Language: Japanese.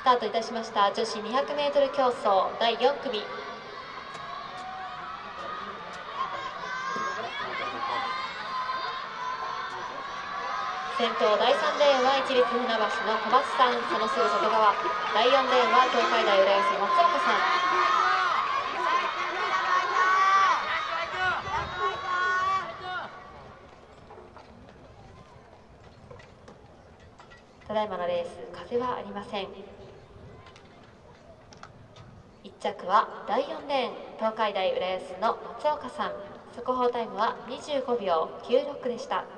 タートいたしました女子 200m 競走第4組。先頭第3レーンは市立船橋の小松さん、そのすぐ外側第4レーンは東海大浦安松岡さん。ただいまのレース風はありません。1着は第4レーン東海大浦安の松岡さん、速報タイムは25秒96でした。